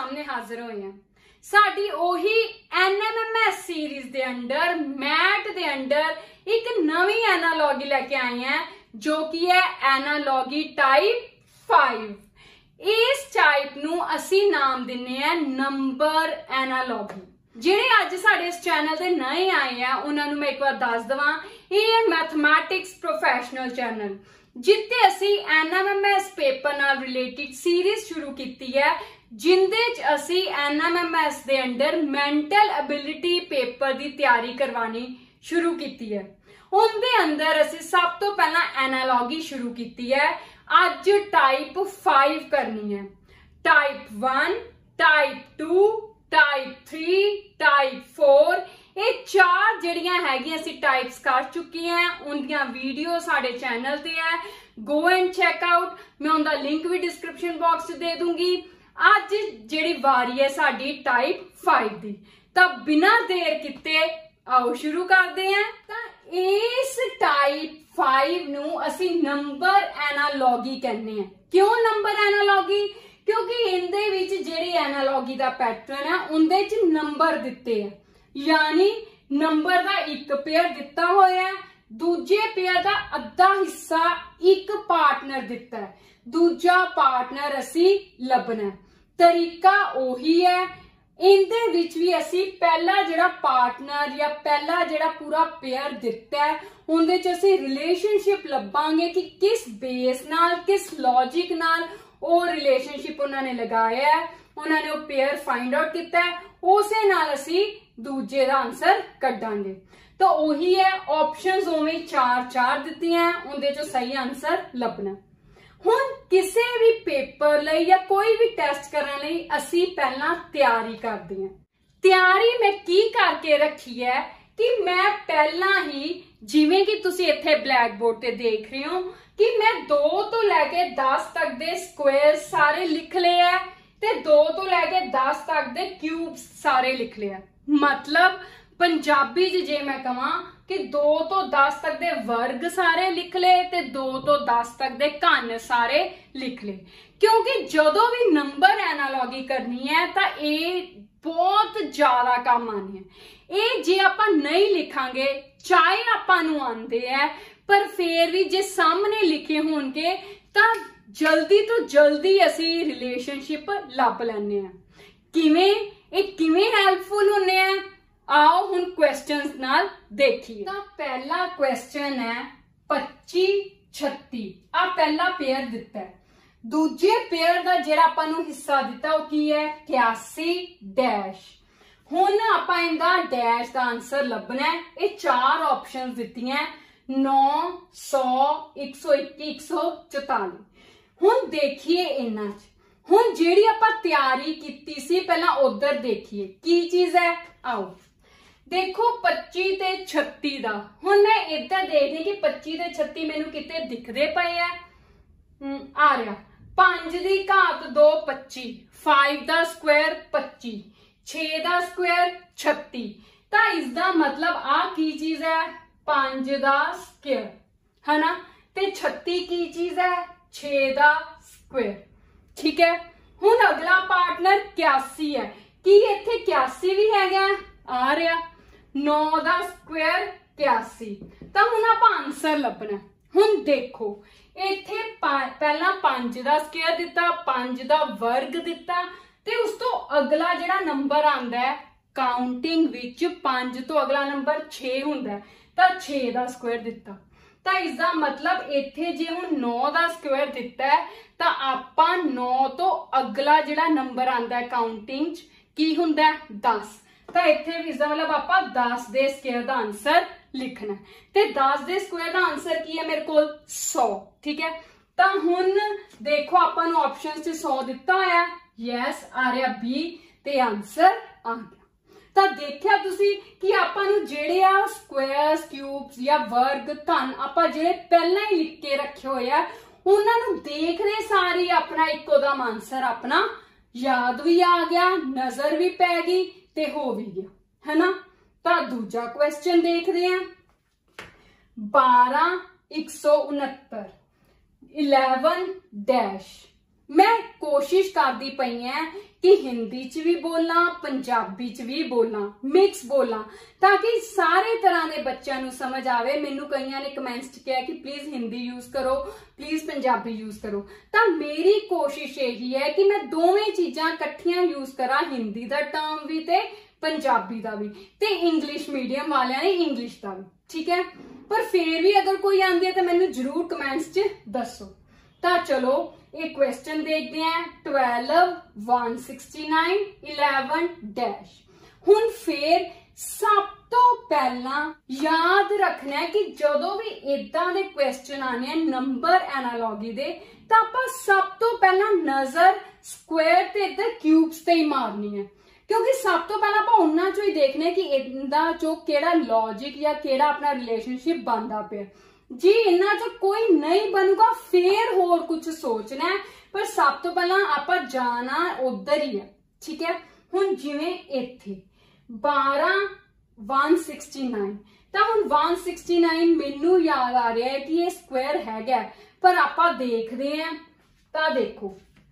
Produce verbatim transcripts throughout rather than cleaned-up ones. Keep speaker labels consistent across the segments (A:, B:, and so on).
A: सामने हाजिर होए हैं। साडी ओही N M M S series दे अंडर मैट दे अंडर एक नवी एनालॉगी लेके आए हैं जो कि है एनालॉगी टाइप फाइव। इस टाइप नू असी नाम दिन्ने हैं नंबर एनालॉगी। ਜਿਹੜੇ ਅੱਜ ਸਾਡੇ ਇਸ ਚੈਨਲ ਤੇ ਨਵੇਂ ਆਏ ਆ ਉਹਨਾਂ ਨੂੰ ਮੈਂ ਇੱਕ ਵਾਰ ਦੱਸ ਦਵਾਂ, ਇਹ ਹੈ ਮੈਥਮੈਟਿਕਸ ਪ੍ਰੋਫੈਸ਼ਨਲ ਚੈਨਲ ਜਿੱਤੇ ਅਸੀਂ N M M S paper ਨਾਲ ਰਿਲੇਟਡ ਸੀਰੀਜ਼ ਸ਼ੁਰੂ ਕੀਤੀ ਹੈ, ਜਿੰਦੇ ਚ ਅਸੀਂ ਐਨ ਐਮ ਐਮ ਐਸ ਦੇ ਅੰਡਰ ਮੈਂਟਲ ਐਬਿਲਿਟੀ ਪੇਪਰ ਦੀ ਤਿਆਰੀ ਕਰਵਾਣੀ ਸ਼ੁਰੂ ਕੀਤੀ ਹੈ। ਉਹਦੇ ਅੰਦਰ ਅਸੀਂ ਸਭ ਤੋਂ ਪਹਿਲਾਂ ਐਨਾਲॉगी शुरू की है। ਅੱਜ टाइप फाइव करनी है, type one, type two, type three, type four, ये चार जड़ियां हैगियां असी टाइप्स कर चुकी हैं। उनदियां वीडियो साडे चैनल ते है, गो एंड चेक आउट। मैं उनका लिंक भी डिस्क्रिप्शन बॉक्स दे दूंगी। अज जिहड़ी वारी है साडी टाइप फाइव दी, तां बिना देर किते आओ शुरू करते हैं। तां इस टाइप फाइव नू असी नंबर एनालॉगी कहने हैं। क्यों नंबर एनालॉगी? क्योंकि इनदे विच जिहड़ी एनालॉगी दा पैटर्न है उनदे च नंबर दिते है, यानी नंबर दा एक पेयर दिता होया है, दूजे पेयर दा अद्धा हिस्सा एक पार्टनर दिता है, दूजा पार्टनर असी लभना। तरीका ओही है। इनदे विच भी असी पहला जिहड़ा पार्टनर या पहला जिहड़ा पूरा पेयर दिता है उनदे च असी रिलेशनशिप लभांगे कि किस बेस नाल किस लॉजिक नाल ਉਹ ਰਿਲੇਸ਼ਨਸ਼ਿਪ ਉਹਨਾਂ ਨੇ ਲਗਾਇਆ ਹੈ, ਉਹਨਾਂ ਨੇ ਉਹ ਪੇਅਰ ਫਾਈਂਡ ਆਊਟ ਕੀਤਾ ਹੈ, ਉਸੇ ਨਾਲ ਅਸੀਂ ਦੂਜੇ ਦਾ ਆਨਸਰ ਕੱਢਾਂਗੇ। ਤਾਂ ਉਹੀ ਹੈ, ਆਪਸ਼ਨਸ ਉਵੇਂ ਚਾਰ ਚਾਰ ਦਿੱਤੀਆਂ, ਉਹਦੇ ਚੋਂ ਸਹੀ ਆਨਸਰ ਲੱਭਣਾ। ਹੁਣ ਕਿਸੇ ਵੀ ਪੇਪਰ ਲਈ ਜਾਂ ਕੋਈ ਵੀ ਟੈਸਟ ਕਰਨ ਲਈ ਅਸੀਂ ਪਹਿਲਾਂ ਤਿਆਰੀ ਕਰਦੇ ਹਾਂ। ਤਿਆਰੀ ਮੈਂ ਕੀ ਕਰਕੇ ਰੱਖੀ ਹੈ कि मैं पहला ही, जिवें कि तुसी इत्थे ब्लैक बोर्ड ते देख रहे हो कि मैं दो तो लैके दस तक दे स्क्वेयर सारे लिख ले है ते दो तो लैके दस तक दे क्यूब्स सारे लिख ले है। मतलब पंजाबी च जे मैं कहां कि दो तो दस तक दे वर्ग सारे लिख ले ते दो तो दस तक दे घन सारे लिख ले, क्योंकि जदों भी नंबर एनालॉगी करनी है तां इह बहुत ज्यादा काम आनी है। ਇਹ ਜੇ ਆਪਾਂ नहीं लिखांगे, चाहे ਆਪਾਂ ਨੂੰ ਆਂਦੇ ਹੈ, पर फिर भी जे सामने लिखे होणगे ਤਾਂ जल्दी तो जल्दी ਅਸੀਂ रिलेशनशिप ਲੱਭ ਲੈਣੇ ਆ। ਕਿਵੇਂ ਇਹ ਕਿਵੇਂ ਹੈਲਪਫੁਲ ਹੁੰਨੇ ਆ, आओ ਹੁਣ क्वेश्चंस ਨਾਲ देखिए। ਤਾਂ ਪਹਿਲਾ क्वेश्चन है पच्ची छत्ती। आ पहला पेयर दिता है, दूजे पेयर ਦਾ ਜਿਹੜਾ ਆਪਾਂ ਨੂੰ ਹਿੱਸਾ ਦਿੱਤਾ ਉਹ ਕੀ ਹੈ इक्यासी डैश। हुण आपां इहदा डैश का आंसर लभना है। ये चार ऑप्शंस दित्तियां नौ, सौ, एक सौ इक्की, एक सौ चौताली। हुण देखिए इन्हां च हुण जिहड़ी आपां तैयारी कीती सी पहलां उधर देखिए की चीज है। आओ देखो पच्ची ते छत्ती दा। हुण मैं इधर देखदी कि पच्ची ते छत्ती मैनूं किते दिखदे पए है। आ रहा पांच दी घात दो पच्ची, फाइव दा स्क्वायर पच्ची, छे दा स्क्वायर छत्ती। तो इसका मतलब आ की चीज है पांच दा स्क्वायर है ना, ते छत्ती की चीज है छे दा स्क्वायर। ठीक है, हुण अगला पार्टनर इक्यासी है कि इत्थे इक्यासी भी है आ रहा, नौ दा स्क्वायर इक्यासी। तो हुण आपां आंसर लभना। हुण देखो इत्थे पहला पांच दा स्क्वायर दिता, पांच दा वर्ग दिता, ते उस तो अगला जिहड़ा नंबर आंदा है काउंटिंग विच पांच तो अगला नंबर छे हुंदा है, तां छे दा स्क्वायर दिता। तां इसदा मतलब इत्थे जे हुण नौ दा स्क्वायर दिता है तां आपां नौ तो अगला जिहड़ा नंबर आंदा है काउंटिंग च की हुंदा है दस। तां इत्थे भी इसदा मतलब आपां दस दे स्क्वायर दा आंसर लिखना है, ते दस दे स्क्वायर दा आंसर की है मेरे कोल सौ। ठीक है, तां हुण देखो आपां नूं ऑप्शनस च सौ दिता होया, यस आ रहा बी, ते आंसर आ गया। तो देखिया तुसी कि आपां नूं जिहड़े आ स्क्वायर्स क्यूब्स या वर्ग धन आपां जिहड़े पहले ही लिख के रखे होए आ उन्हां नूं देखदे सारी अपना इकोदम आंसर अपना याद भी आ गया, नजर भी पै गई ते हो भी गया, है ना। तो दूजा क्वेश्चन देखदे आ। बारह एक सौ उनहत्तर इलेवन डैश मैं कोशिश करदी पई है कि हिंदी च भी बोलां, पंजाबी च भी बोलां, मिक्स बोलां, ताकि सारे तरह के बच्चों नूं समझ आवे। मैनू कईयां ने कमेंट्स च कहा कि प्लीज हिंदी यूज करो, प्लीज पंजाबी यूज करो, तो मेरी कोशिश यही है कि मैं दोवें चीज़ां इकट्ठियां यूज करा, हिंदी दा टर्म भी ते पंजाबी दा भी, ते इंग्लिश मीडियम वालियां ने इंग्लिश दा भी, ठीक है। पर फिर भी अगर कोई आंदी है तो मैनू जरूर कमेंट्स च दसो। तो चलो एक क्वेश्चन देखते हैं, twelve one sixty nine eleven dash. हुण फिर सब तो पहला याद रखना है कि जदों भी इदां दे क्वेश्चन आने नंबर एनालॉगी दे, तो आपां सब तो पहला नजर स्क्वायर ते इधर क्यूब्स ते ही मारनी है, क्योंकि सब तो पहला आप उन्हां चों ही देखने कि इनदा जो केड़ा लॉजिक या केड़ा अपना रिलेशनशिप बनता पे। जी इन्हां चों कोई नहीं बनूगा फिर होर कुछ सोचना है, पर सब तो पहला आप जाना उधर ही है, ठीक है। हुण जिवें इत्थे बारह वन सिक्सटी नाइन, तो हुण वन सिक्सटी नाइन मैनू याद आ रहा है कि ये स्क्वायर हैगा, पर आप देखते हैं तो देखो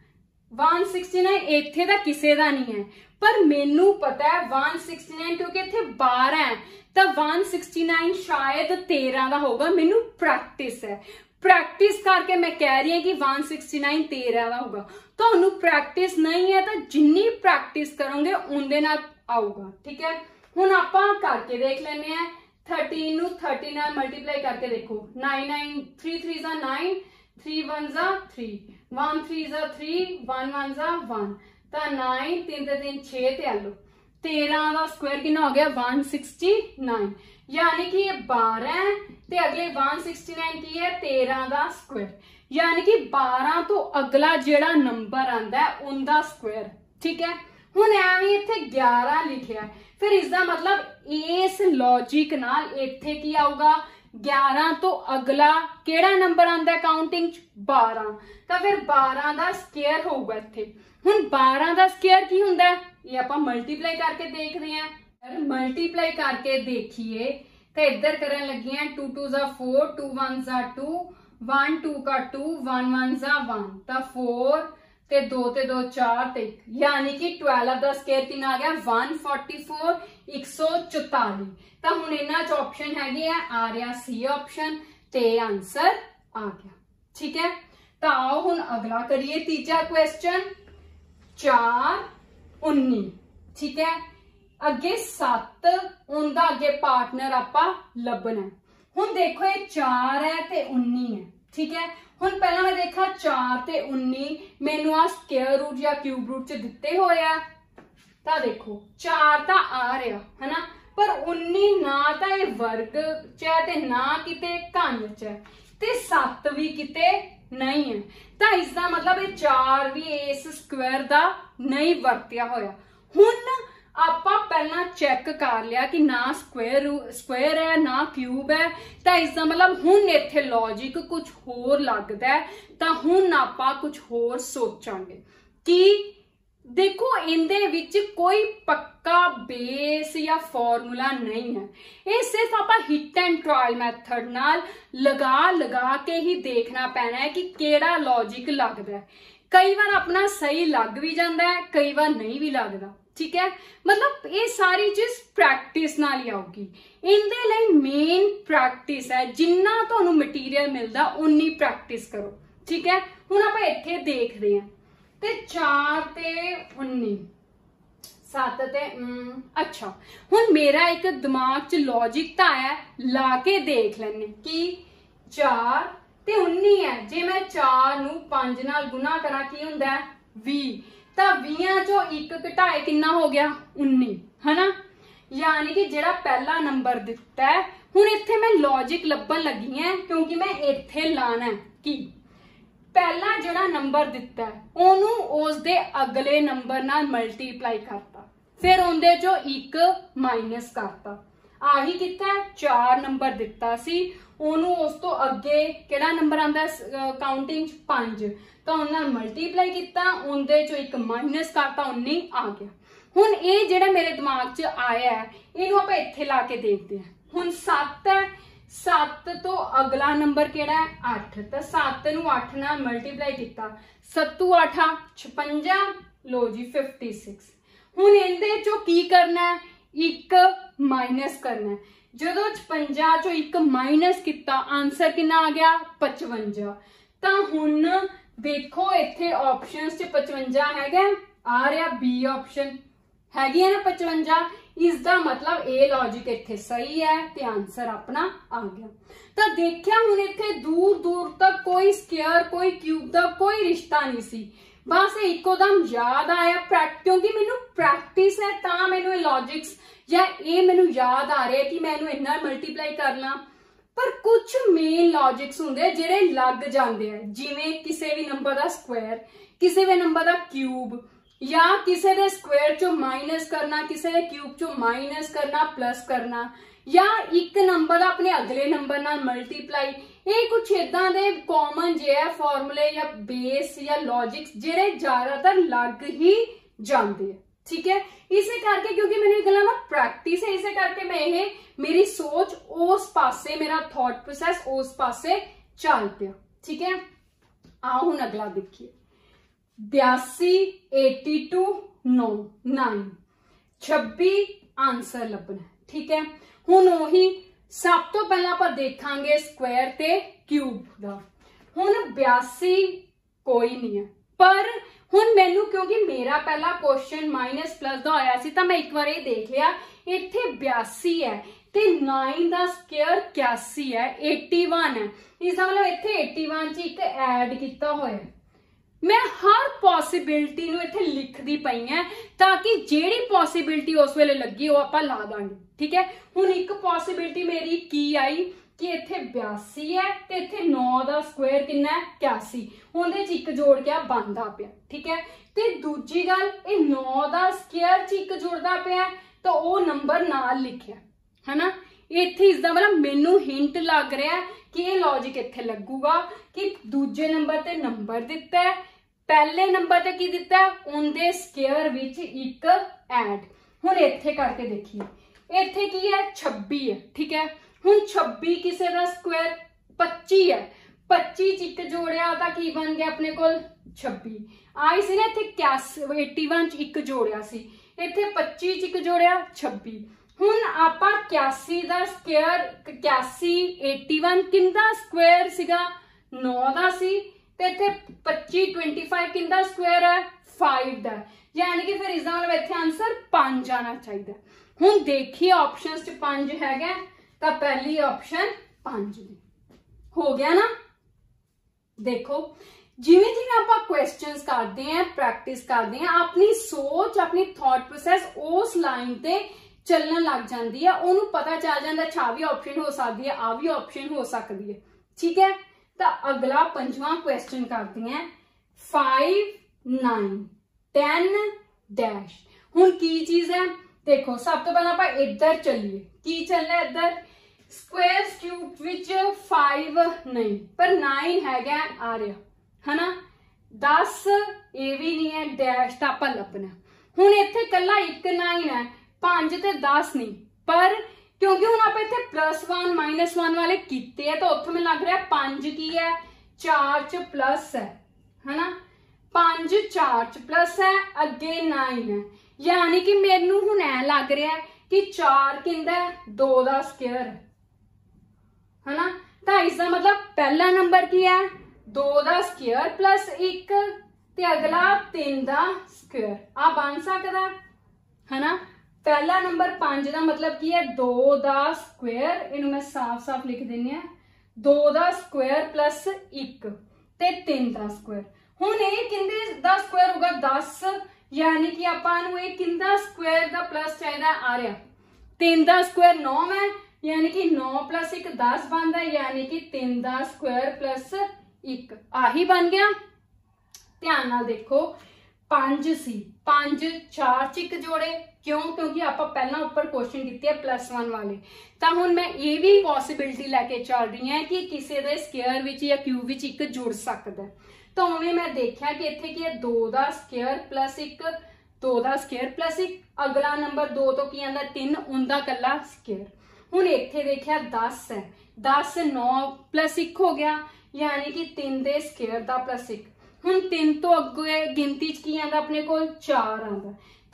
A: वन सिक्सटी नाइन इत्थे तां किसे दा नहीं है, पर मैनू पता है वन सिक्सटी नाइन क्योंकि इत्थे बारह है, तो वन सिक्सटी नाइन शायद तेरह का होगा। मैनू प्रैक्टिस है, प्रैक्टिस करके मैं कह रही हूँ कि वन सिक्सटी नाइन तेरह का होगा। तो प्रैक्टिस नहीं है तो जिन्नी प्रैक्टिस करोगे उनके नाल आऊगा, ठीक है। हुण आपां करके देख लेने हैं, थर्टीन नू थर्टी नाल मल्टीप्लाई करके देखो, नाइन नाइन थ्री थ्री जा नाइन, थ्री वन जा थ्री, वन थ्री जा थ्री, वन वन जा वन, तो नाइन तीन ते तीन छे ते आलो तेरह का स्क्वायर कितना हो गया वन सिक्सटी नाइन, यानी कि ये बारह ते अगले वन सिक्सटी नाइन की है तेरह का स्क्वायर, यानी कि बारह तो अगला जेड़ा नंबर आंदा है उनका स्क्वायर, ठीक है। हुण एवें इत्थे ग्यारह लिखिया है, फिर इसका मतलब इस लॉजिक नाल इत्थे की आऊगा ग्यारह तो अगला केड़ा नंबर आंदा है काउंटिंग बारह, तो फिर बारह का स्क्वायर होगा इत्थे। हुण बारह का स्क्वायर की हुंदा है, ये आप मल्टीप्लाई करके देख रहे हैं, मल्टीप्लाई करके देखिए तो इधर करन लगी हैं टू टू जा फोर, टू वन जा टू, वन टू का टू, वन वन जा वन, तो फोर ते दो ते दो चार ते, यानी कि ट्वेल्व का स्क्वायर कितना आ गया वन फोर्टी फोर, एक सौ चौताली। तो हुण इन्हां च ऑप्शन हैगे आ रहा सी ऑप्शन, ते आंसर आ गया, ठीक है। तो आओ हुण अगला करिए, तीजा क्वेश्चन चार उन्नी, ठीक है। अगे सत्त, उनका अगे पार्टनर आपा लभना है। हुण देखो ये चार है ते उन्नी है, ठीक है। हुण पहला मैं देखा चार ते उन्नी मैनू आ स्क्वायर रूट या क्यूब रूट च दिते होए आ, तो देखो चार तो आ रहा है ना, पर उन्नी ना तो ये वर्ग च है ते ना किते घन च है, ते सत्त भी किते नहीं है, तो इसका मतलब ये चार भी इस स्क्वायर का नहीं वरत्या होया। हुण आपां पहला चेक कर लिया कि ना स्क्वायर स्क्वायर है ना क्यूब है, तो इसका मतलब हुण इत्थे लॉजिक कुछ होर लगदा है, तो हुण आपां कुछ होर सोचांगे कि देखो इनदे विच कोई पक्का बेस या फॉर्मूला नहीं है, ये सिर्फ आपां हिट एंड ट्रायल मैथड नाल लगा लगा के ही देखना पैना है कि केड़ा लॉजिक लगदा है। कई बार अपना सही लग भी जाता है, कई बार नहीं भी लगता, ठीक है। मतलब ये सारी चीज प्रैक्टिस नाल ही आऊगी, इनदे लई मेन प्रैक्टिस है, जिन्ना तुहानू मटीरियल मिलदा उन्नी प्रैक्टिस करो, ठीक है। हुण आपां इत्थे देखदे हां ते चार ते उन्नी, सत्त ते अच्छा हुण मेरा एक दिमाग च लॉजिक तो आया, ला के देख लैने कि चार ते उन्नी है, जे मैं चार नू पंज नाल गुना करा की हुंदा है बीस, तो बीस चो एक घटाए कितना हो गया उन्नी, है ना। यानी कि जेड़ा पहला नंबर दिता है, हुण इत्थे मैं लॉजिक लभन लगी है, क्योंकि मैं इत्थे लाना है कि पहला जेड़ा नंबर दिता है ओनू उस दे अगले नंबर नाल मल्टीप्लाई करता, फिर उनदे चो एक माइनस करता, आही किता है चार नंबर दिता सी, ओनू उस तो अगे केड़ा नंबर आंदा काउंटिंग पांच, तो उन्हें मल्टीप्लाई किया, उनदे चो एक माइनस करता, उन्नी आ गया। हुण ये जेड़ा मेरे दिमाग च आया है, इनू आपां इत्थे ला के देखते हैं। हुण सत्त है सत्त तो अगला नंबर केड़ा है अठ, तो सत्त नूं अठ नाल मल्टीप्लाई किया, सत्तू अठा छपंजा, लो जी फिफ्टी सिक्स। हुण इहदे चों की करना है, एक माइनस करना है। जदों छपंजा चों एक माइनस किया आंसर कितना आ गया पचवंजा। तो हुण देखो इत्थे ऑप्शनस च पचवंजा हैगा, आ रहा बी ऑप्शन हैगी है ना पचवंजा। इसका मतलब ए लॉजिक इत्थे सही है ते आंसर अपना आ गया। तो देखिया हुण इत्थे दूर दूर तक कोई स्केयर कोई क्यूब का कोई रिश्ता नहीं सी, बस इकोदम याद आया क्योंकि मैनू प्रैक्टिस है तां मैनू लॉजिक्स या ये मैनू याद आ रहा है कि मैं इन्ना मल्टीप्लाई कर ला। पर कुछ मेन लॉजिक्स होंगे जिहड़े लग जाते हैं, जिवें किसी भी नंबर का स्क्वायर, किसी भी नंबर का क्यूब, या किसी के स्क्वायर चो माइनस करना, किसी के क्यूब चो माइनस करना प्लस करना, या एक नंबर अपने अगले नंबर नाल मल्टीप्लाई। ये कुछ इदां दे कॉमन जे है फॉर्मूले या बेस या लॉजिक्स जिहड़े ज्यादातर लग ही जाते हैं। ठीक है, इसे करके क्योंकि मैंने गल्लां ना प्रैक्टिस है, इसे करके मैं ये मेरी सोच उस पासे, मेरा थॉट प्रोसैस उस पासे चल पिया। ठीक है, आओ हुण अगला देखिए। बयासी एटी टू नौ नाइन छब्बी आंसर लभना। ठीक है, हुण ओही सब तो पहला आपां देखांगे स्क्वायर ते क्यूब दा। हुण बयासी कोई नहीं है, पर हुण मैनू क्योंकि मेरा पहला क्वेश्चन माइनस प्लस का होया सी, तां मैं एक बार ये देख लिया इत्थे बयासी है ते नाइन का स्क्वायर इक्यासी है, एटी वन है। इसका मतलब इत्थे एटी वन च एक ऐड किया होया। मैं हर पॉसिबिलिटी नूं इत्थे लिखदी पई है ताकि जेड़ी पॉसिबिलिटी उस वेले लगी वो आपां ला दांगे। ठीक है, हुण एक पॉसिबिलिटी मेरी की आई कि इत्थे बयासी है ते इत्थे नौ का स्क्वायर कितना है इक्यासी, उहदे च एक जोड़ के बनदा पिया। ठीक है, ते दूजी गल ये नौ का स्क्वायर च एक जुड़दा पिया तो वो नंबर नाल लिखिया है ना। इत्थे इसदा मतलब मैनू हिंट लग रहा है कि ये लॉजिक इत्थे लगूगा कि दूजे नंबर ते नंबर दिता है, पहले नंबर ते की दिता है, उनके स्क्वायर विच एक ऐड। हुण इत्थे करके देखिए, इत्थे की है छब्बी है। ठीक है, हुण छब्बी किसी का स्क्वायर पच्ची है, पच्ची च एक जोड़िया तो की बन गया अपने कोल छब्बी। आई सी ना इत्थे इक्यासी एटी वन च एक जोड़िया सी, इत्थे पच्ची च एक जोड़िया छब्बी। हुण आपां इक्यासी का स्क्वायर इक्यासी एटी वन किंदा स्क्वायर सीगा नौ का सी, ते इत्थे पच्ची ट्वेंटी फाइव किंदा स्क्वायर है फाइव का, यानी कि फिर इसका मतलब इत्थे आंसर पांच आना चाहिए। हुण देखिए ऑप्शनस च पांच हैगा तो पहली ऑप्शन पांच हो गया ना। देखो जिवें जिवें आपां क्वेश्चंस करते हैं, प्रैक्टिस करते हैं, अपनी सोच अपनी थॉट प्रोसैस उस लाइन ते चलने लग जाती है, उन्होंने पता चल जाता है अच्छा भी ऑप्शन हो सकती है, आ भी ऑप्शन हो सकती है। ठीक है, तो अगला पंजवां क्वेश्चन करते हैं फाइव नाइन टेन डैश। हुण की चीज है देखो, सब तो पहले आप इधर चलिए, की चलना इधर स्क्वायर क्यूब विच फाइव नहीं पर नाइन है आ रहा है ना, दस ये भी नहीं है, डैश तो आप लभना। हुण इत्थे कला एक नाइन है, पांच ते दस नहीं, पर क्योंकि हुण आप इत्थे प्लस वन माइनस वन वाले कीते हैं तो उत्थों में लग रहा है पांच की है चार च प्लस है है ना, पांच चार च प्लस है अगे नाइन है, यानी कि मैनू हुण ऐ लग रहा है कि चार किंदा दो दा स्क्वायर है ना। तो इसका मतलब पहला नंबर की है दो दा स्क्वायर प्लस एक ते अगला तीन दा स्क्वायर, आ बन सकता है ना। पहला नंबर पांच का मतलब की है दो दा स्क्वायर, इनू मैं साफ साफ लिख देनी है, दो दा स्क्वायर प्लस एक ते तीन दा स्क्वायर। हुण ये किंदे दा स्क्वायर होगा दस, यानी कि आपां नूं ये किंदा स्क्वायर दा प्लस चाहिए आ रहा, तीन दा स्क्वायर नौ है, यानी कि नौ प्लस एक दस बनता है, यानी कि तीन दा स्क्वायर प्लस एक आही बन गया। ध्यान नाल देखो पांच सी, पांच चार च एक जोड़े, क्यों क्योंकि आप पहला ऊपर क्वेश्चन किए प्लस वन वाले। तो हुण मैं ये भी पॉसिबिलिटी लैके चल रही है कि किसी के स्क्वायर विच या क्यूब विच एक जुड़ सकता है। तो उवें मैं देखा कि इत्थे की है दो दा स्क्वायर प्लस एक, दो दा स्क्वायर प्लस एक, अगला नंबर दो तो की आंदा तीन, उनका कला स्क्वायर। हुण इत्थे देखिया दस है, दस नौ प्लस एक हो गया, यानी कि तीन दे स्केयर दा प्लस एक। हुण तीन तो अगे गिनती च की आंदा अपने कोल चार आंदा,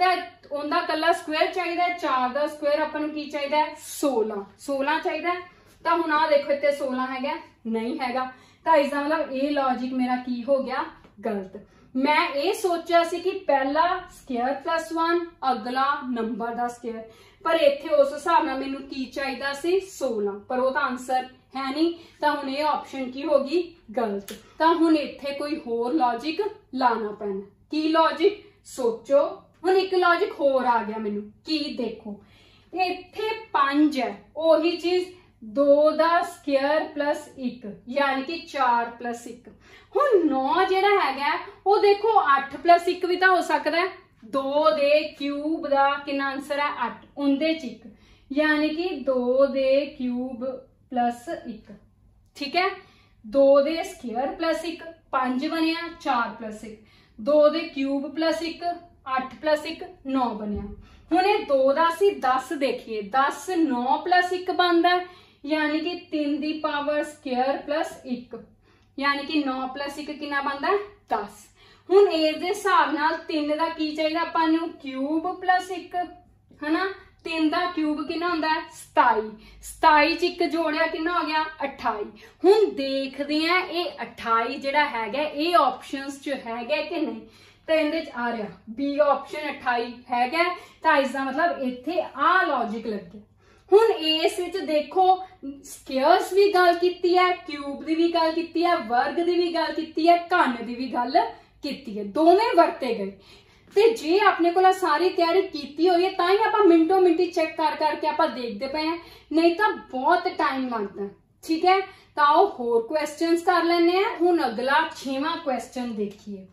A: ते उनदा कल्ला स्क्वेयर चाहिदा, चार दा स्क्वेयर आपां नूं की चाहिदा सोलह, सोलह चाहिदा। तो हुण आ देखो इत्थे सोलह हैगा नहीं हैगा, तो इसदा मतलब ये लॉजिक मेरा की हो गया गलत। मैं ये सोचा सी कि पहला स्केयर प्लस वन, अगला नंबर दा स्केयर, पर इत्थे उस हिसाब नाल मैनूं की चाहिदा सी सोलह, पर वो तो आंसर है नहीं, तो हुण ये ऑप्शन की होगी गलत। तो हुण इत्थे कोई होर लॉजिक लाना पैना। की लॉजिक सोचो, हुण एक लॉजिक होर आ गया मैनूं, की देखो इत्थे पंज है, ओही चीज दो दा स्केयर प्लस एक, यानी कि चार प्लस एक। हुण नौ जिहड़ा हैगा वो देखो अठ प्लस एक भी तो हो सकता है, दो दे क्यूब दा कितना आंसर है अठ, उनदे च एक, यानी कि दो दे क्यूब प्लस एक, ठीक है। दो दे स्केयर प्लस एक पांच बनया, चार प्लस एक, दो दे क्यूब प्लस एक अठ प्लस एक नौ बनया। हुण ये दो दा सी दस देखिए, दस नौ प्लस एक बनदा, यानी कि तीन दी पावर स्केयर प्लस एक, यानी कि नौ प्लस एक कितना बनता है दस। हुण इस दे हिसाब नाल तीन दा की चाहिए आपां नूं क्यूब प्लस एक, है ना। तीन दा क्यूब कितना हुंदा है सताई, सताई च एक जोड़िया कितना हो गया अठाई। हुण देखदे हैं ये अठाई जिहड़ा हैगा ये ऑप्शनस च हैगा कि नहीं, तो इहदे च आ रहा बी ऑप्शन अठाई हैगा, तो इसदा मतलब इत्थे आ लॉजिक लगे। हुण इस विच देखो स्केयर्स भी गल कीती है, क्यूब दी भी गल कीती है, वर्ग दी भी गल कीती है, घन दी भी गल कीती है, दोवें वरते गए। ते जे अपने को सारी तैयारी कीती हुई है तां ही आपां मिंटो मिंटी चेक कर करके आपां देखते पे हैं, नहीं तो बहुत टाइम लगता है, ठीक है। तो आओ होर क्वेश्चंस कर लेने हैं। हुण अगला छेवां क्वेश्चन देखिए,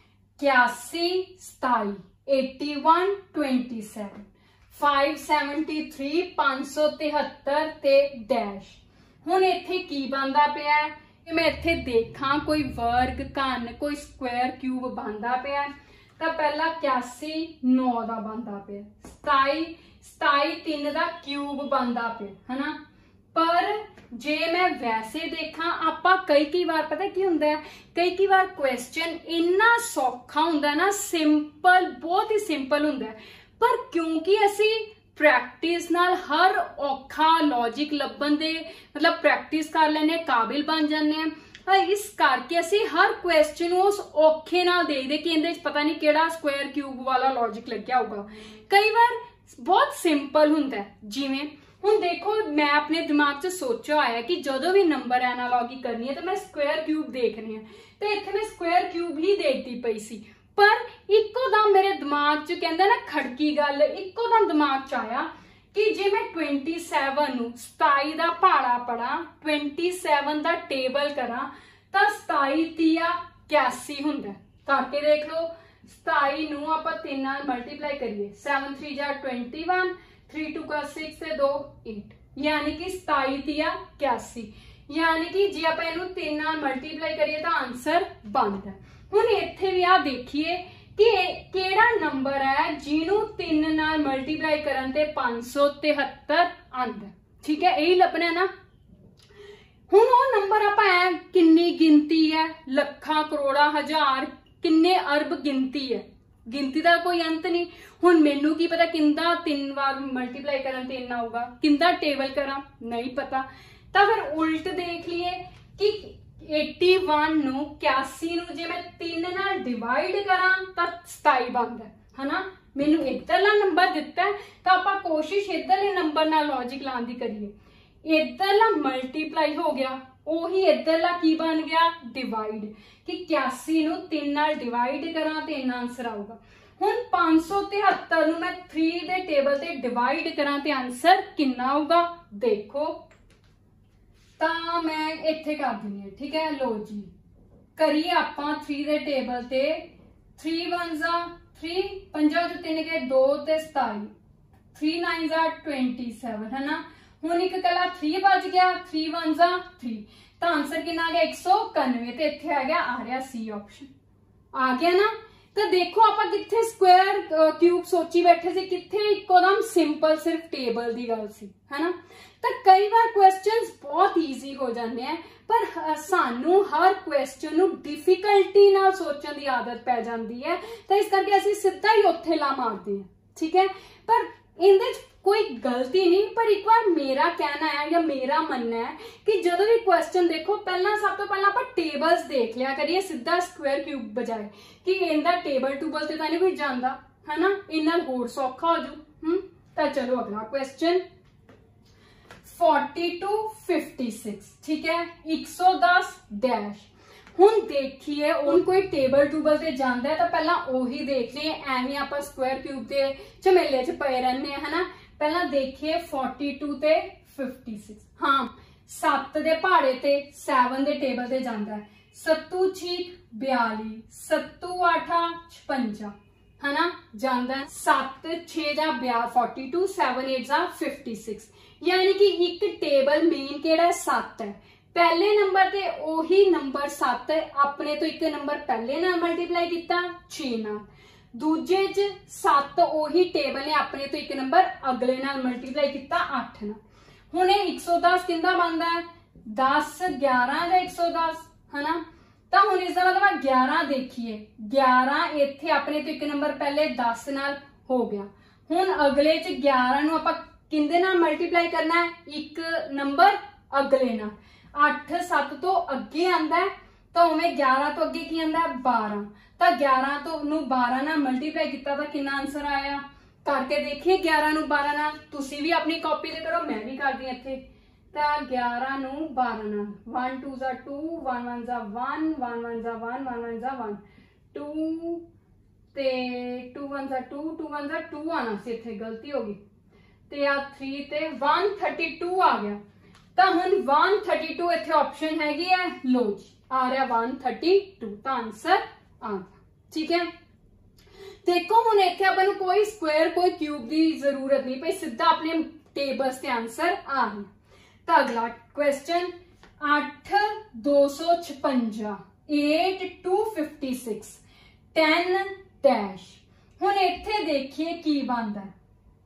A: इक्यासी सताई eighty one twenty seven five seventy three पांच सौ तिहत्तर ते डैश। हुण इत्थे की बनदा पिया है, मैं इत्थे देखा कोई वर्ग घन कोई स्क्वायर क्यूब बनदा पिया, तो पहला इक्यासी नौ का बनता पे, सताई सताई तीन का क्यूब बनता पे, है ना। पर जे मैं वैसे देखा आपां कई कई बार पता की हुंदा है, कई कई बार क्वेश्चन इन्ना सौखा हुंदा ना, सिंपल बहुत ही सिंपल हुंदा है, पर क्योंकि असी प्रैक्टिस नाल हर औखा लॉजिक लभन दे मतलब प्रैक्टिस कर लेने काबिल बन जाने हैं, इस करके असी हर क्वेश्चन उस औखे नाल देखदे कि इहदे च पता नहीं किहड़ा स्क्वायर क्यूब वाला लॉजिक लग्या होगा। कई बार बहुत सिंपल हुंदा है, जिवें हुण देखो मैं अपने दिमाग च सोचा होया कि जदों भी नंबर एनालॉगी करनी है तो मैं स्क्वायर क्यूब देखने हैं, तो इत्थे मैं स्क्वायर क्यूब ही देखती पई सी, पर इक्को दम मेरे दिमाग च कहंदा ना खड़की गल, इक्को दम दिमाग च आया कि जे मैं ट्वेंटी सैवन नूं सताई दा पहाड़ा पढ़ा, ट्वेंटी सैवन दा टेबल करा, तो सताई तिया इक्यासी हुंदा। करके देख लो, सताई नूं आपां तीन नाल मल्टीप्लाई करिए, सैवन थ्री जा ट्वेंटी वन, थ्री टू का सिक्स ते दो एट, यानी कि सताई तिया इक्यासी, यानी कि जे आपां इहनूं तीन नाल मल्टीप्लाई करिए तो आंसर बनदा। हुण इत्थे भी आ देखिए कि केड़ा नंबर है जिन्हों तीन नाल मल्टीप्लाई करन ते पांच सौ तिहत्तर आंदा, ठीक है, यही लभना ना। हुण वो नंबर आपां ऐ किन्नी गिनती है, लखां करोड़ा हजार किन्ने अरब गिनती है, गिनती का कोई अंत नहीं। हुण मैनू की पता किंदा तीन बार मल्टीप्लाई करन ते इन्ना होगा, किंदा टेबल करा नहीं पता, तो फिर उल्ट देख लिए कि एटी वन नू इक्यासी नू जे मैं तीन नाल डिवाइड करा तो सताई बनदा है ना। मैनू इधरला नंबर दिता है तो आपां कोशिश इधरले नंबर नाल लॉजिक लाने की करिए, इधरला मल्टीप्लाई हो गया, ओही इधरला की बन गया डिवाइड, कि इक्यासी नू तीन नाल डिवाइड करा तो इन्ना आंसर आऊगा। हुण पांच सौ तिहत्तर नू मैं थ्री दे टेबल ते डिवाइड करा तो आंसर कितना आऊगा देखो, तो मैं इत्थे कर दिनी है, ठीक है। लो जी करिए आपां थ्री दे टेबल ते, थ्री वन जा थ्री, पंजा जो तीन के दो ते सताई, थ्री नाइन जा ट्वेंटी सैवन, है ना। हुण एक कला थ्री बज गया, थ्री वन जा थ्री, तो आंसर कितना आ गया एक सौ इक्यानवे, तो इत्थे आ गया आ रहा सी ऑप्शन आ गया ना। तो देखो आप कितने स्क्वायर क्यूब सोची बैठे से, कितने इकोदम सिंपल सिर्फ टेबल की गल सी, है ना। तो कई बार क्वेश्चंस बहुत ईजी हो जाते हैं, पर सानू हर क्वेश्चन नू डिफिकल्टी नाल सोचने की आदत पै जाती है, तो इस करके असीं सीधा ही उत्थे ला मारते हैं, ठीक है। पर इहदे कोई गलती नहीं, पर एक बार मेरा कहना है या मेरा मनना है कि जदों भी क्वेश्चन देखो पहला सब तो पहला आप टेबल्स देख लिया करिए, सीधा स्क्वायर क्यूब बजाए कि इनका टेबल टूबल से तो नहीं कोई जाता, है ना, इन्ना होर सौखा हो जू। हम्म तो चलो अगला question forty two fifty six, ठीक है, एक सौ दस डैश। हुण देखिए हुण कोई टेबल टूबल से जाता है तो पहला ओही देख लिए, एवं आप स्क्वायर क्यूब के झमेले च पे रहने, है ना। पहला देखिए फोर्टी टू ते फिफ्टी सिक्स, हाँ सत्त दे पहाड़े ते सैवन दे टेबल ते जाता है, सत्तू छीक बयाली, सत्तू आठा छपंजा, है ना, जाता है सत्त छे जा ब्या फोर्टी टू, सैवन एट जा फिफ्टी सिक्स, यानी कि एक टेबल मेन केड़ा सत्त है, पहले नंबर ते ओही नंबर सत्त अपने तो एक नंबर पहले नाल मल्टीप्लाई किया छे नाल, दूजे च सत्त ओही टेबल ने अपने तो एक नंबर अगले नाल मल्टीप्लाई किया अठ नाल। हुण एक सौ दस किंदा बनदा है, दस ग्यारह या एक सौ दस, है ना। तो हुण इसका मतलब ग्यारह देखिए, ग्यारह इत्थे अपने तो एक नंबर पहले दस नाल हो गया, हुण अगले च ग्यारह नूं आपां किंदे नाल मल्टीप्लाई करना है, एक नंबर अगले नाल, अठ सत्त तो अगे आंदा है, तो उवें ग्यारह तो अगे की आंदा है बारह, तो ग्यारह तो नू बारह नाल मल्टीप्लाई किया तो कितना आंसर आया, करके देखिए ग्यारह नू बारह नाल, तुसी भी अपनी कॉपी ते करो, मैं भी कर दी इत्थे, तो ग्यारह नू बारह नाल, वन टू जा टू, वन वन जा वन, वन वन जा वन, वन वन जा वन, टू ते टू वन जा टू, टू वन जा टू आना सी, इत्थे गलती हो गई, ते आ थ्री ते वन थर्टी टू आ गया, तो हुण वन थर्टी टू इत्थे ऑप्शन हैगी है, लो जी आ रहा वन थर्टी टू, तो आंसर आ गया, ठीक है। देखो हुण इत्थे आपां नूं कोई स्क्वायर कोई क्यूब की जरूरत नहीं पई, सीधा अपने टेबल्स के आंसर आ गए। तो अगला क्वेश्चन अठ दो सौ छपंजा, eight two fifty six, ten dash. हुण इत्थे देखिए की बनदा है,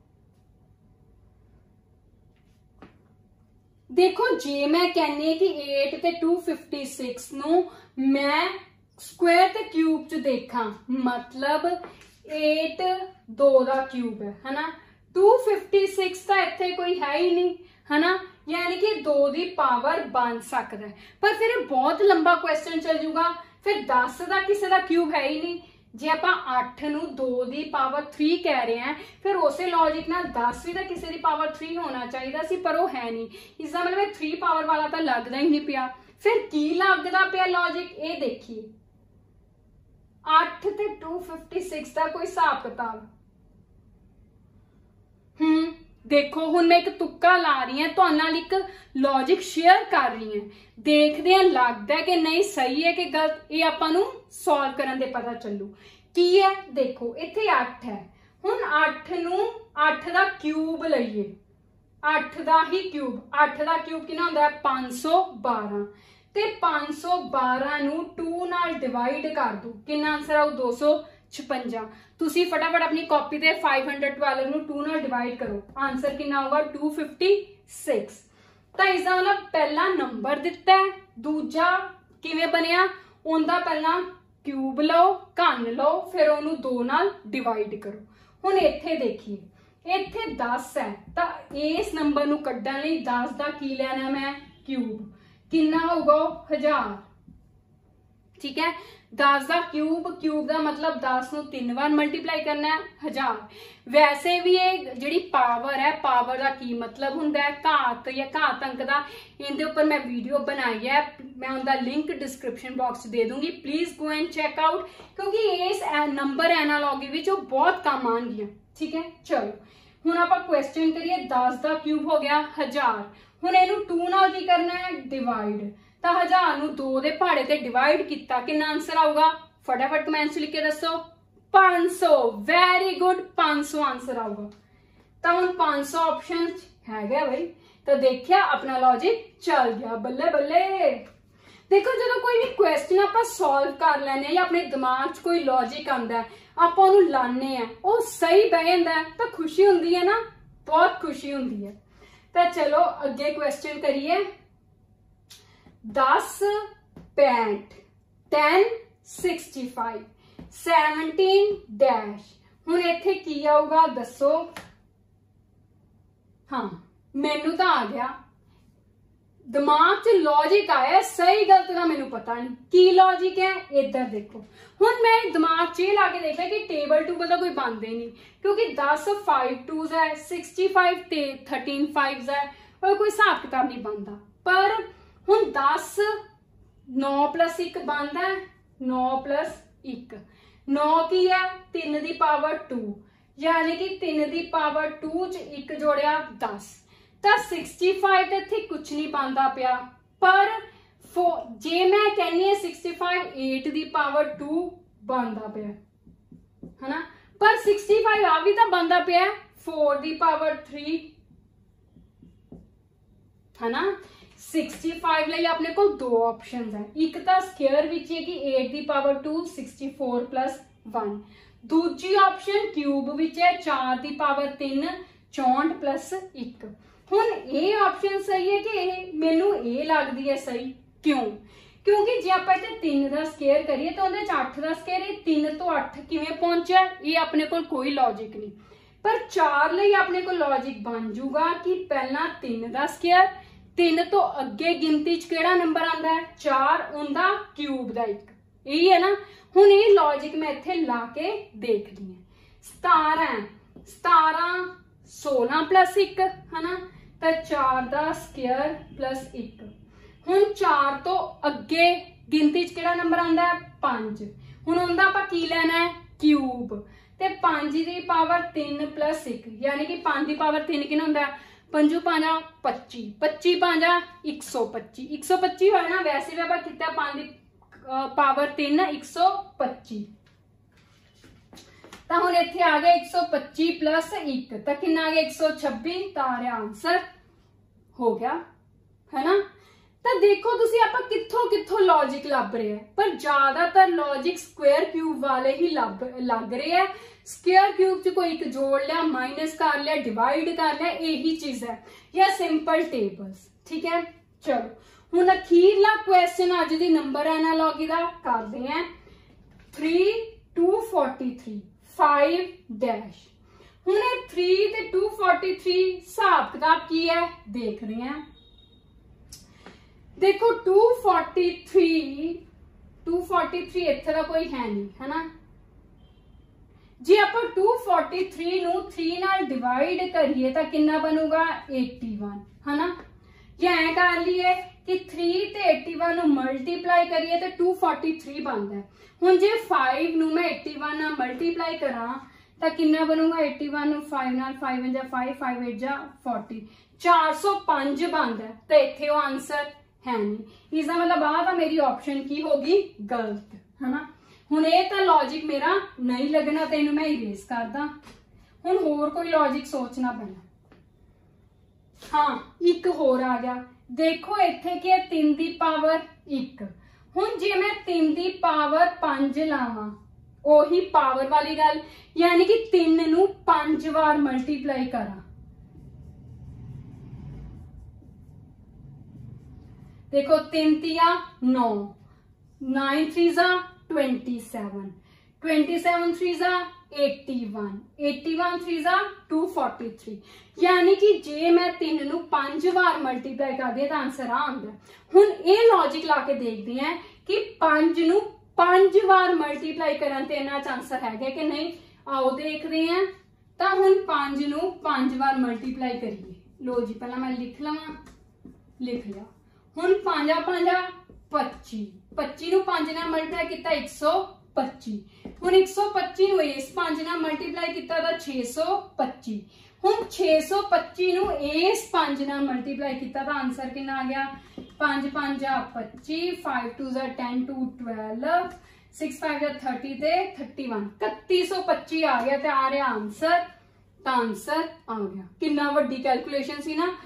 A: देखो जे मैं कहनी कि एट ते टू फिफ्टी सिक्स नू मैं स्क्वायर ते क्यूब च देखा, मतलब एट दो दा क्यूब है, है ना, टू फिफ्टी सिक्स तो इत्थे कोई है ही नहीं, है ना, यानी कि दो दी पावर बन सकता है, पर फिर बहुत लंबा क्वेश्चन चल जूगा, फिर दस का किसी का क्यूब है ही नहीं, जे आप अठ नू दो दी पावर थ्री कह रहे हैं, फिर उस लॉजिक ना दस भी तो किसी की पावर थ्री होना चाहिए सी, पर वो है नहीं, इसका मतलब थ्री पावर वाला तो लगता ही नहीं पिया, फिर की लगता पिया लॉजिक, ये देखिए अठ ते टू फिफ्टी सिक्स का कोई हिसाब किताब। हम्म देखो हुण मैं एक तुक्का ला रही हूं, तुहाडे नाल एक लॉजिक शेयर कर रही हूं, देखते हैं लगता है कि नहीं सही है कि गलत, ये आपां नूं सॉल्व करन दे पता चलू की है। देखो इत्थे अठ है, हुण अठ नूं अठ दा क्यूब लईए, अठ दा ही क्यूब, अठ दा क्यूब कितना हुंदा है पांच सौ बारह, ते पांच सौ बारह नूं टू नाल डिवाइड कर दो, कितना आंसर आऊ दो सौ छपंजा। तुसी फटाफट अपनी कॉपी ते फाइव हंड्रेड ट्वेल्व नूं टू नाल डिवाइड करो, आंसर कितना होगा टू फिफ्टी सिक्स। तो इसका मतलब पहला नंबर दिता है, दूजा किवें बनिया, उनका पहला क्यूब लो, घन लो, फिर उन्होंने दो नाल डिवाइड करो। हुण इत्थे देखिए इत्थे दस है, तो इस नंबर नूं कड्ढण लई दस दा की लेना मैं क्यूब, कितना होगा हजार, ठीक है, दस का क्यूब, क्यूब का मतलब दस नूं तीन बार मल्टीप्लाई करना है हजार। वैसे भी ये जिहड़ी पावर है, पावर का की मतलब हुंदा है घात या घात अंक का, इनके उपर मैं वीडियो बनाई है, मैं उनका लिंक डिस्क्रिप्शन बॉक्स दे दूंगी, please go and check out, क्योंकि इस नंबर एनालॉगी विच बहुत काम आउणगियां, ठीक है। चलो हुण आपां क्वेश्चन करिए, दस का क्यूब हो गया हजार, हुण इहनूं टू नाल की करना है डिवाइड, तो हजार नूं दो दे पहाड़े ते डिवाइड किया, कितना आंसर आऊगा, फटाफट कमेंट्स लिख के दसो, पांच सौ, वेरी गुड, पांच सौ आंसर आऊगा। तो हुण पांच सौ ऑप्शन है भाई, तो देखिया अपना लॉजिक चल गया, बल्ले बल्ले। देखो जो कोई भी क्वेश्चन आप सॉल्व कर लेने या अपने दिमाग च कोई लॉजिक आंदा आप उन्होंने लाने हैं वो सही बह जाता है तो खुशी होंगी है ना, बहुत खुशी होंगी है। तो चलो अगे क्वेश्चन करिए। दस पैंठ ten sixty five seventeen dash, हुण इत्थे की आऊगा दसो। हाँ मैनू तो आ गया, दिमाग च लॉजिक आया, सही गलत का मैनू पता नहीं की लॉजिक है। इधर देखो हुण मैं दिमाग च ला के देखा कि टेबल टूबल का कोई बनते नहीं, क्योंकि दस फाइव टूज है, सिक्सटी फाइव थर्टीन फाइव है, और कोई हिसाब किताब नहीं बनता। पर हुण दस नौ प्लस एक बनता है, नौ प्लस एक नौ की है तीन दी पावर टू, यानी कि तीन दी पावर टू च एक जोड़िया दस, तो सिक्सटी फाइव इत्थे कुछ नहीं बनता पिया। पर फो जे मैं कहनी है सिक्सटी फाइव एट दी पावर टू बनता पिया है ना, पर सिक्सटी फाइव आ भी तो बनता पिया फोर दी पावर थ्री है ना। सिक्सटी फाइव लिए अपने को दो ऑप्शन है, एक तो स्केयर विच है कि एट दी power two sixty four plus one, दूजी ऑप्शन क्यूब विच है चार दी पावर तीन चौंठ प्लस एक। हुण ये ऑप्शन सही है कि मैनू ये लगती है सही, क्यों? क्योंकि जे आप इत्थे तीन का स्केयर करिए तो उहदे च अठ का स्केयर, ये तीन तो अठ किवें पहुंचा, ये अपने को कोई लॉजिक नहीं। पर चार लिए अपने को लॉजिक बन जूगा कि पहला तीन का स्केयर, तीन तो अगे गिनती च केड़ा नंबर आंदा है चार, उनका क्यूब का एक, यही है ना। हुण ये लॉजिक मैं इत्थे ला के देखदी हां। सतारह सतारह सोलह प्लस एक है ना, तो चार का स्केयर प्लस एक। हुण चार तो अगे गिनती च केड़ा नंबर आंदा है पांच, हुण उनका आपां की लैना है क्यूब, ते पांच दी पावर तीन प्लस एक, यानी कि पांच दी पावर तीन कितना होंदा है पंजू पांजा पच्ची, पच्ची पांजा एक सौ पच्ची, एक सौ पच्ची होया ना, वैसे भी आपां कीता पांच दी पावर तीन एक सौ पच्ची। तो हुण इत्थे आ गया एक सौ पच्ची प्लस एक, तो कितना आ गया एक सौ छब्बी, तो आ रहा आंसर हो गया है ना। तो देखो तुसी आपां कित्थों कित्थों लॉजिक लभ रहे हैं, पर ज्यादातर लॉजिक स्क्वायर क्यूब वाले ही लभ लग रहे हैं। स्क्वायर क्यूब च कोई एक जोड़ लिया, माइनस कर लिया, डिवाइड कर लिया, यही चीज है, या सिंपल टेबल्स। ठीक है चलो हुण अखीरला क्वेश्चन अज दी नंबर एनालॉजी दा करदे हैं। Three two forty three five dash, हुण थ्री ते टू फोर्टी थ्री हिसाब किताब की है देख रहे हैं। देखो two forty three two forty three इत्थे दा कोई है नहीं है ना, जे आप टू फोर्टी थ्री नू थ्री नाल डिवाइड करिए तो कितना बनूगा एटी वन है ना, या ऐ कर लीए कि थ्री ते एटी वन नू मल्टीप्लाई करिए तो टू फोर्टी थ्री बनता है। हुण जे फाइव नू मैं एटी वन नाल मल्टीप्लाई करा तो कितना बनूगा एटी वन नू फाइव नाल फाइव जा फाइव फाइव एट जा फोर्टी, चार सौ पांच बनता है, तो इत्थे वो आंसर है नहीं। इसका मतलब आ मेरी ऑप्शन की होगी गलत है ना। हुण ये तो लॉजिक मेरा नहीं लगना, तो इनू मैं इरेज करदा। हुण होर कोई लॉजिक सोचना पैना। हाँ एक होर आ गया, देखो इत्थे कि तीन दी पावर एक, हुण जे मैं तीन दी पावर पांच लावां, ओही पावर वाली गल, यानी कि तीन नू पांच बार मल्टीप्लाई करा। देखो तीन तिया नौ, नाइन थ्री जा twenty seven, twenty seven three जा eighty one, eighty one three जा टू फोर्टी थ्री, यानी कि जे मैं तीन नू पांच बार मल्टीप्लाई कर दिया तो आंसर आ आंदा। हुण ये लॉजिक ला के देखते हैं कि पांच नू पांच बार मल्टीप्लाई करन ते इन्हां च आंसर है कि नहीं, आओ देखते हैं। तो हुण पांच नू पांच बार मल्टीप्लाई करिए, लो जी पहला मैं लिख लवां, लिख लिया। हुण पांजा पांजा पच्ची, पच्ची नू पांच नाल मल्टीप्लाई किया एक सौ पच्ची, हुण एक सौ पच्ची नू इस पांच नाल मल्टीप्लाई किया तो छे सौ पच्ची, हुण छे सौ पच्ची नू इस पांच नाल मल्टीप्लाई किया तो आंसर कितना आ गया पांच पांजा पच्ची, फाइव टू जा ten two twelve, six five जा थर्टी ते थर्टी वन, इकत्ती सौ पच्ची आ गया, तो आ रहा आंसर। तो आंसर आ गया, कितना वड्डी कैलकुलेशन सी ना।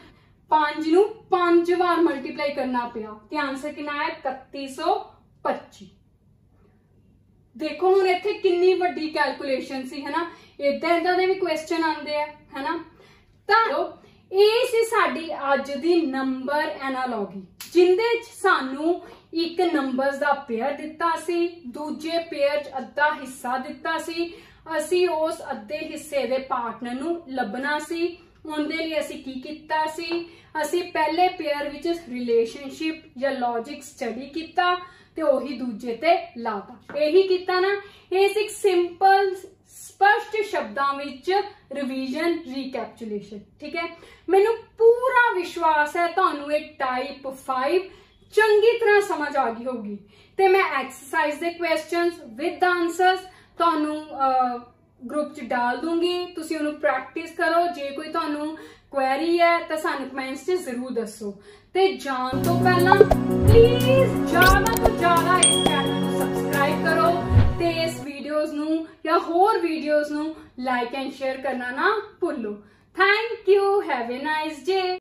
A: पांच नू पांच बार मल्टीप्लाई करना पिया ते आंसर कितना है इकत्ती सौ पच्ची। देखो हुण इत्थे किन्नी वड्डी कैलकुलेशन सी है ना, इदां इदां दे भी क्वेश्चन आंदे आ है ना। तां ਇਹ ਸੀ ਸਾਡੀ ਅੱਜ ਦੀ ਨੰਬਰ ਐਨਾਲੋਗੀ, ਜਿੰਦੇ ਚ ਸਾਨੂੰ ਇੱਕ ਨੰਬਰਸ ਦਾ ਪੇਅਰ ਦਿੱਤਾ ਸੀ, ਦੂਜੇ ਪੇਅਰ ਚ ਅੱਧਾ ਹਿੱਸਾ ਦਿੱਤਾ ਸੀ, ਅਸੀਂ ਉਸ ਅੱਧੇ ਹਿੱਸੇ ਦੇ ਪਾਰਟਨਰ ਨੂੰ ਲੱਭਣਾ ਸੀ। ਉਹਦੇ ਲਈ ਅਸੀਂ ਕੀ ਕੀਤਾ ਸੀ, ਅਸੀਂ ਪਹਿਲੇ ਪੇਅਰ ਵਿੱਚ ਰਿਲੇਸ਼ਨਸ਼ਿਪ ਜਾਂ ਲੌਜਿਕ ਸਟੱਡੀ ਕੀਤਾ ਤੇ ਉਹੀ ਦੂਜੇ ਤੇ ਲਾਤਾ। ਇਹੀ ਕੀਤਾ ਨਾ। ਇਹ ਸੀ ਇੱਕ ਸਿੰਪਲ स्पष्ट शब्दों विच रिवीजन रिकैप्चुलेशन। ठीक है, मैनू पूरा विश्वास है तुहानू ये टाइप फाइव चंगी तरह समझ आ गई होगी। ते मैं एक्सरसाइज दे क्वेश्चंस विद आंसर्स तुहानू ग्रुप च डाल दूंगी, तुसी उन्हें प्रैक्टिस करो। जे कोई तुहानू क्वेरी है तो सानू कमेंट्स च जरूर दसो। ते जान तो पहला प्लीज ज्यादा तो ज्यादा इस चैनल को सब्सक्राइब करो ते इस वीडियोस नू या होर वीडियोस नू लाइक एंड शेयर करना ना भूलो। Thank you, have a nice day.